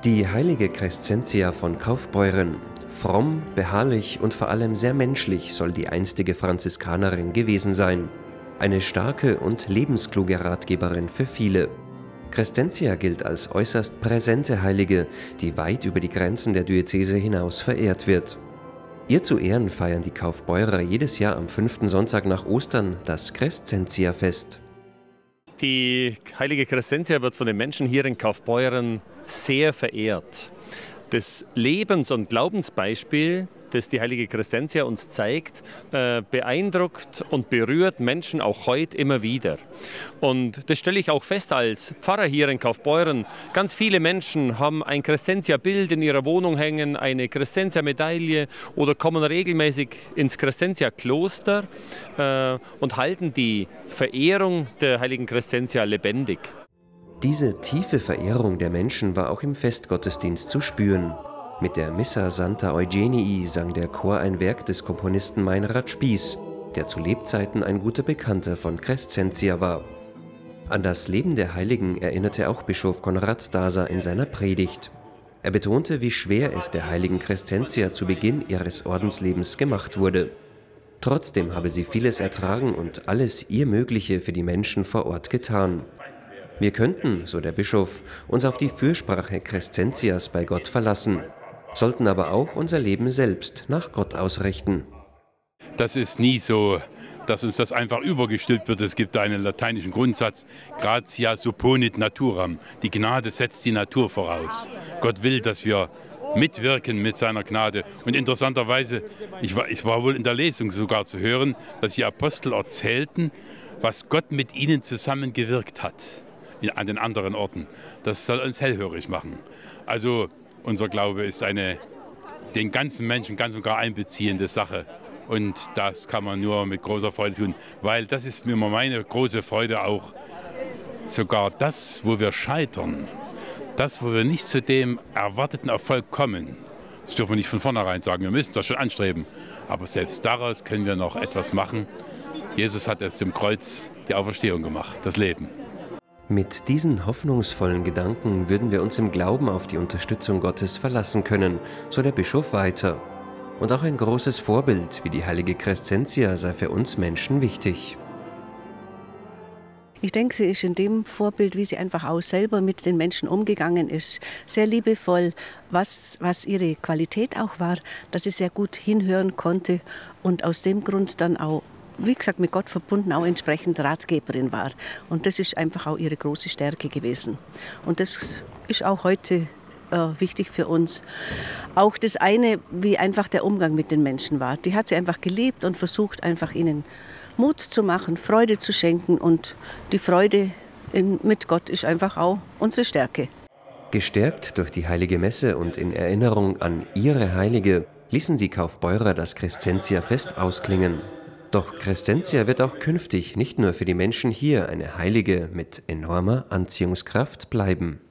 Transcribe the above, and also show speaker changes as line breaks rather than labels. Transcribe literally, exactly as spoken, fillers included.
Die heilige Crescentia von Kaufbeuren. Fromm, beharrlich und vor allem sehr menschlich soll die einstige Franziskanerin gewesen sein. Eine starke und lebenskluge Ratgeberin für viele. Crescentia gilt als äußerst präsente Heilige, die weit über die Grenzen der Diözese hinaus verehrt wird. Ihr zu Ehren feiern die Kaufbeurer jedes Jahr am fünften Sonntag nach Ostern das Crescentia-Fest.
Die heilige Crescentia wird von den Menschen hier in Kaufbeuren sehr verehrt. Das Lebens- und Glaubensbeispiel, das die heilige Crescentia uns zeigt, äh, beeindruckt und berührt Menschen auch heute immer wieder. Und das stelle ich auch fest als Pfarrer hier in Kaufbeuren. Ganz viele Menschen haben ein Crescentia-Bild in ihrer Wohnung hängen, eine Crescentia-Medaille oder kommen regelmäßig ins Crescentia-Kloster äh, und halten die Verehrung der heiligen Crescentia lebendig.
Diese tiefe Verehrung der Menschen war auch im Festgottesdienst zu spüren. Mit der Missa Santa Eugenii sang der Chor ein Werk des Komponisten Meinrad Spies, der zu Lebzeiten ein guter Bekannter von Crescentia war. An das Leben der Heiligen erinnerte auch Bischof Konrad Stasa in seiner Predigt. Er betonte, wie schwer es der heiligen Crescentia zu Beginn ihres Ordenslebens gemacht wurde. Trotzdem habe sie vieles ertragen und alles ihr Mögliche für die Menschen vor Ort getan. Wir könnten, so der Bischof, uns auf die Fürsprache Crescentias bei Gott verlassen, sollten aber auch unser Leben selbst nach Gott ausrichten.
Das ist nie so, dass uns das einfach übergestülpt wird. Es gibt einen lateinischen Grundsatz, gratia supponit naturam. Die Gnade setzt die Natur voraus. Gott will, dass wir mitwirken mit seiner Gnade. Und interessanterweise, ich war, ich war wohl in der Lesung sogar zu hören, dass die Apostel erzählten, was Gott mit ihnen zusammengewirkt hat an den anderen Orten. Das soll uns hellhörig machen. Also unser Glaube ist eine den ganzen Menschen ganz und gar einbeziehende Sache. Und das kann man nur mit großer Freude tun, weil das ist mir meine große Freude auch. Sogar das, wo wir scheitern, das, wo wir nicht zu dem erwarteten Erfolg kommen, das dürfen wir nicht von vornherein sagen, wir müssen das schon anstreben. Aber selbst daraus können wir noch etwas machen. Jesus hat jetzt im Kreuz die Auferstehung gemacht, das Leben.
Mit diesen hoffnungsvollen Gedanken würden wir uns im Glauben auf die Unterstützung Gottes verlassen können, so der Bischof weiter. Und auch ein großes Vorbild wie die heilige Crescentia sei für uns Menschen wichtig.
Ich denke, sie ist in dem Vorbild, wie sie einfach auch selber mit den Menschen umgegangen ist, sehr liebevoll, was, was ihre Qualität auch war, dass sie sehr gut hinhören konnte und aus dem Grund dann auch, wie gesagt, mit Gott verbunden, auch entsprechend Ratgeberin war. Und das ist einfach auch ihre große Stärke gewesen. Und das ist auch heute äh, wichtig für uns. Auch das eine, wie einfach der Umgang mit den Menschen war. Die hat sie einfach geliebt und versucht, einfach ihnen Mut zu machen, Freude zu schenken. Und die Freude in, mit Gott ist einfach auch unsere Stärke.
Gestärkt durch die Heilige Messe und in Erinnerung an ihre Heilige ließen die Kaufbeurer das Crescentia-Fest ausklingen. Doch Crescentia wird auch künftig nicht nur für die Menschen hier eine Heilige mit enormer Anziehungskraft bleiben.